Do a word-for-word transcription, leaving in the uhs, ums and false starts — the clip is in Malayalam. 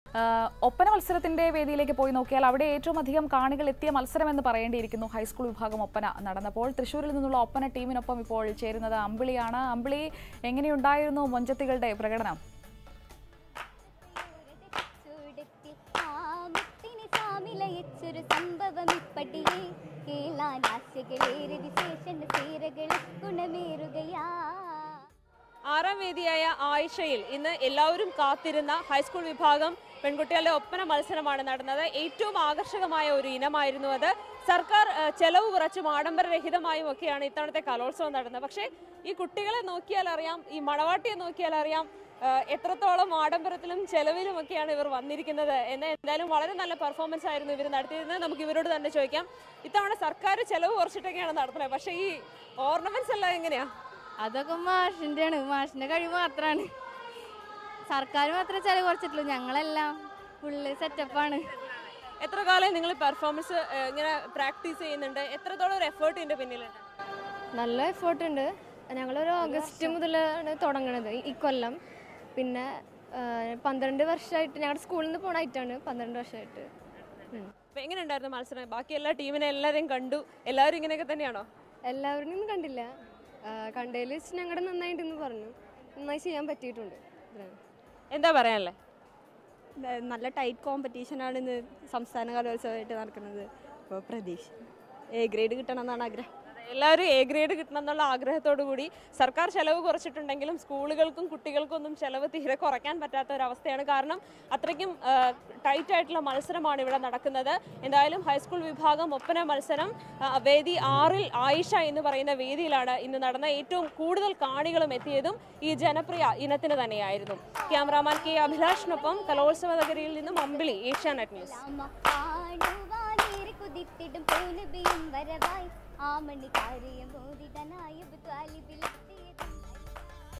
ഒപ്പന മത്സരത്തിന്റെ വേദിയിലേക്ക് പോയി നോക്കിയാൽ അവിടെ ഏറ്റവും അധികം കാണികൾ എത്തിയ മത്സരമെന്ന് പറയേണ്ടിയിരിക്കുന്നു. ഹൈസ്കൂൾ വിഭാഗം ഒപ്പന നടന്നപ്പോൾ തൃശ്ശൂരിൽ നിന്നുള്ള ഒപ്പന ടീമിനൊപ്പം ഇപ്പോൾ ചേരുന്നത് അമ്പിളിയാണ്. അമ്പിളി, എങ്ങനെയുണ്ടായിരുന്നു മൊഞ്ചത്തികളുടെ പ്രകടനം? ആറാം വേദിയായ ആയിഷയിൽ ഇന്ന് എല്ലാവരും കാത്തിരുന്ന ഹൈസ്കൂൾ വിഭാഗം പെൺകുട്ടികളുടെ ഒപ്പന മത്സരമാണ് നടന്നത്. ഏറ്റവും ആകർഷകമായ ഒരു ഇനമായിരുന്നു അത്. സർക്കാർ ചെലവ് കുറച്ചും ആഡംബരരഹിതമായും ഒക്കെയാണ് ഇത്തവണത്തെ കലോത്സവം നടന്നത്. പക്ഷേ ഈ കുട്ടികളെ നോക്കിയാൽ അറിയാം, ഈ മണവാട്ടിയെ നോക്കിയാൽ അറിയാം എത്രത്തോളം ആഡംബരത്തിലും ചെലവിലും ഒക്കെയാണ് ഇവർ വന്നിരിക്കുന്നത് എന്ന്. എന്തായാലും വളരെ നല്ല പെർഫോമൻസ് ആയിരുന്നു ഇവർ നടത്തിയിരുന്നത്. നമുക്ക് ഇവരോട് തന്നെ ചോദിക്കാം. ഇത്തവണ സർക്കാർ ചെലവ് കുറച്ചിട്ടൊക്കെയാണ് നടത്തുന്നത്, പക്ഷേ ഈ ഓർണമെന്റ്സ് എല്ലാം എങ്ങനെയാ? അതൊക്കെ മാഷിൻ്റെ ആണ്, മാഷിൻ്റെ കഴിവ് മാത്രമാണ്. സർക്കാർ മാത്രമേ ചിലവ് കുറച്ചിട്ടുള്ളൂ, ഞങ്ങളെല്ലാം ഫുള്ള് സെറ്റപ്പാണ്. എത്ര കാലം നിങ്ങൾ പെർഫോമൻസ് ഇങ്ങനെ പ്രാക്ടീസ് ചെയ്യുന്നുണ്ട്? എത്രത്തോളം ഒരു എഫേർട്ട് ഉണ്ട് പിന്നിലുണ്ട്? നല്ല എഫേർട്ട് ഉണ്ട്. ഞങ്ങളൊരു ഓഗസ്റ്റ് മുതലാണ് തുടങ്ങണത് ഈ കൊല്ലം. പിന്നെ പന്ത്രണ്ട് വർഷമായിട്ട് ഞങ്ങളുടെ സ്കൂളിൽ നിന്ന് പോണായിട്ടാണ് പന്ത്രണ്ട് വർഷമായിട്ട്. അപ്പം എങ്ങനെ ഉണ്ടായിരുന്നു മത്സരം? ബാക്കി എല്ലാ ടീമിനെ എല്ലാവരെയും കണ്ടു, എല്ലാവരും ഇങ്ങനെയൊക്കെ തന്നെയാണോ? എല്ലാവരും ഒന്നും കണ്ടില്ല, കണ്ടതിൽ വെച്ച് ഞങ്ങളുടെ നന്നായിട്ടെന്ന് പറഞ്ഞു. നന്നായി ചെയ്യാൻ പറ്റിയിട്ടുണ്ട്. എന്താ പറയാനല്ലേ? നല്ല ടൈറ്റ് കോമ്പറ്റീഷനാണ് ഇന്ന് സംസ്ഥാന കലോത്സവമായിട്ട് നടക്കുന്നത്. അപ്പോൾ പ്രതീക്ഷ എ ഗ്രേഡ് കിട്ടണം എന്നാണ് ആഗ്രഹം. എല്ലാവരും എ ഗ്രേഡ് കിട്ടണം എന്നുള്ള ആഗ്രഹത്തോടു കൂടി സർക്കാർ ചെലവ് കുറച്ചിട്ടുണ്ടെങ്കിലും സ്കൂളുകൾക്കും കുട്ടികൾക്കും ഒന്നും ചെലവ് തീരെ കുറയ്ക്കാൻ പറ്റാത്ത ഒരവസ്ഥയാണ്. കാരണം അത്രയ്ക്കും ടൈറ്റ് ആയിട്ടുള്ള മത്സരമാണ് ഇവിടെ നടക്കുന്നത്. എന്തായാലും ഹൈസ്കൂൾ വിഭാഗം ഒപ്പന മത്സരം വേദി ആറിൽ ആയിഷ എന്ന് പറയുന്ന വേദിയിലാണ് ഇന്ന് നടന്ന. ഏറ്റവും കൂടുതൽ കാണികളും എത്തിയതും ഈ ജനപ്രിയ ഇനത്തിന് തന്നെയായിരുന്നു. ക്യാമറാമാൻ കെ അഭിലാഷിനൊപ്പം കലോത്സവ നഗരിയിൽ നിന്നും അമ്പിളി, ഏഷ്യാനെറ്റ് ന്യൂസ്. ആമണി കാര്യം മോദിതനായ